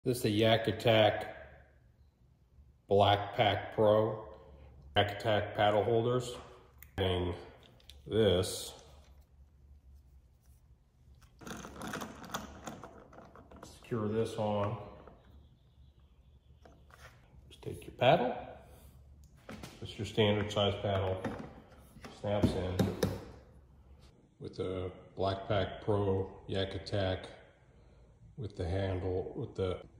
This is the Yak Attack Blackpak Pro. Yak Attack paddle holders. Adding this. Secure this on. Just take your paddle. It's your standard size paddle. Snaps in with the Blackpak Pro Yak Attack with the handle, with the